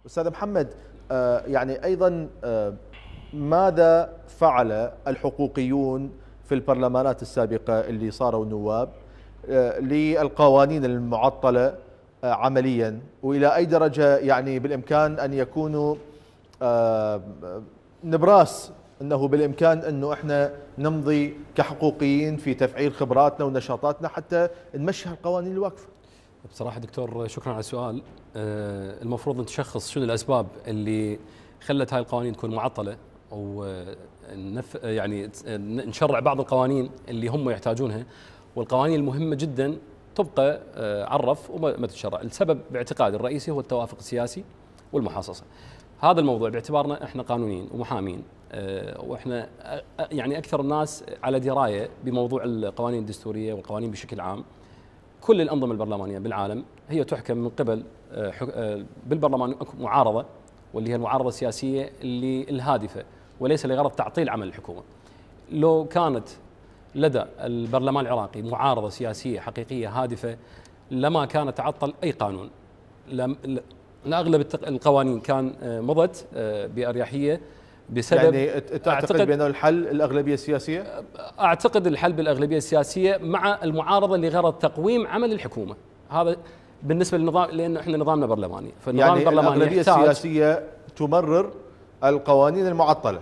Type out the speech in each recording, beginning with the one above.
أستاذ محمد، يعني أيضا ماذا فعل الحقوقيون في البرلمانات السابقة اللي صاروا نواب للقوانين المعطلة عمليا، وإلى أي درجة يعني بالإمكان أن يكونوا نبراس أنه بالإمكان أنه إحنا نمضي كحقوقيين في تفعيل خبراتنا ونشاطاتنا حتى نمشي هالقوانين الواقفة؟ بصراحة دكتور شكرا على السؤال. المفروض نتشخص شنو الأسباب اللي خلت هاي القوانين تكون معطلة، أو يعني نشرع بعض القوانين اللي هم يحتاجونها، والقوانين المهمة جدا تبقى عرف وما تشرع. السبب باعتقادي الرئيسي هو التوافق السياسي والمحاصصة. هذا الموضوع باعتبارنا احنا قانونيين ومحامين، واحنا يعني أكثر الناس على دراية بموضوع القوانين الدستورية والقوانين بشكل عام. كل الأنظمة البرلمانية بالعالم هي تحكم من قبل بالبرلمان معارضة، واللي هي المعارضة السياسية اللي الهادفة وليس لغرض تعطيل عمل الحكومة. لو كانت لدى البرلمان العراقي معارضة سياسية حقيقية هادفة لما كان تعطل أي قانون. لأغلب القوانين كان مضت بأريحية بسبب، يعني تعتقد بأنه الحل الأغلبية السياسية؟ أعتقد الحل بالأغلبية السياسية مع المعارضة لغرض تقويم عمل الحكومة. هذا بالنسبة للنظام، لأنه احنا نظامنا برلماني، فالنظام يعني البرلماني الأغلبية السياسية تمرر القوانين المعطلة.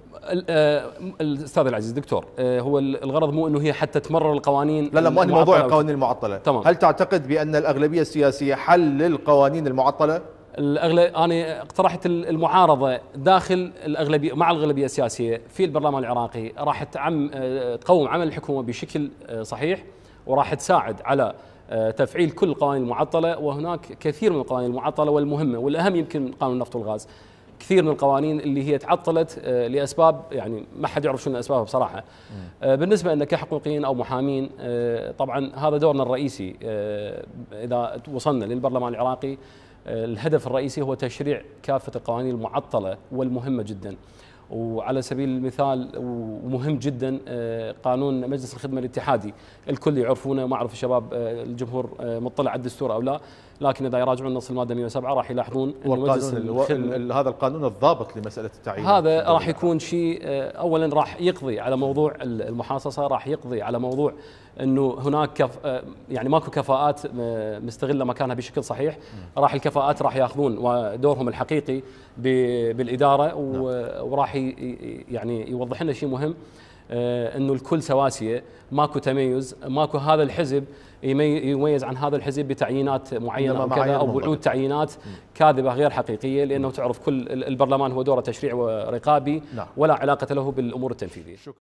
الأستاذ العزيز دكتور، هو الغرض مو أنه هي حتى تمرر القوانين. لا مو موضوع القوانين المعطلة. تمام. هل تعتقد بأن الأغلبية السياسية حل للقوانين المعطلة؟ أنا اقترحت المعارضة داخل الأغلبية مع الأغلبية السياسية في البرلمان العراقي راح تقوم عمل الحكومة بشكل صحيح، وراح تساعد على تفعيل كل القوانين المعطلة. وهناك كثير من القوانين المعطلة والمهمة والأهم يمكن قانون النفط والغاز. كثير من القوانين اللي هي تعطلت لأسباب يعني ما حد يعرف شنو أسبابها بصراحة. بالنسبة لنا كحقوقيين أو محامين، طبعا هذا دورنا الرئيسي. إذا وصلنا للبرلمان العراقي، الهدف الرئيسي هو تشريع كافة القوانين المعطلة والمهمة جدا. وعلى سبيل المثال ومهم جدا قانون مجلس الخدمة الاتحادي، الكل يعرفونه، ما أعرف الشباب الجمهور مطلع على الدستور أو لا، لكن إذا يراجعون نص المادة 107 راح يلاحظون أن هذا القانون الضابط لمسألة التعيين. هذا راح يكون شيء أولا راح يقضي على موضوع المحاصصة، راح يقضي على موضوع أنه هناك يعني ماكو كفاءات مستغلة مكانها بشكل صحيح. راح الكفاءات راح ياخذون دورهم الحقيقي بالإدارة. وراح يعني يوضح لنا شيء مهم، أنه الكل سواسية، ماكو تميز، ماكو هذا الحزب يميز عن هذا الحزب بتعيينات معينة أو كذا، أو وعود تعيينات كاذبة غير حقيقية، لأنه تعرف كل البرلمان هو دوره تشريع ورقابي ولا علاقة له بالأمور التنفيذية.